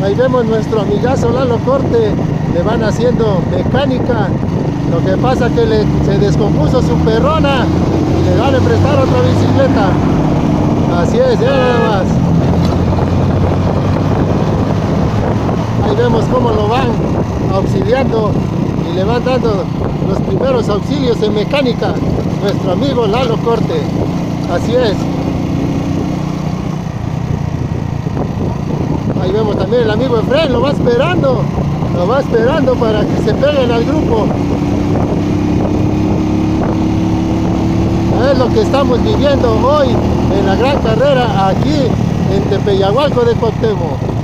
Ahí vemos nuestro amigazo Lalo Corte, le van haciendo mecánica. Lo que pasa que se descompuso su perrona y le van a prestar otra bicicleta. Así es, ya nada más. Ahí vemos cómo lo van auxiliando y le van dando los primeros auxilios en mecánica nuestro amigo Lalo Corte. Así es. Ahí vemos también el amigo Efraín, lo va esperando para que se peguen al grupo. Es lo que estamos viviendo hoy en la gran carrera aquí en Tepeyagualco de Cuauhtémoc.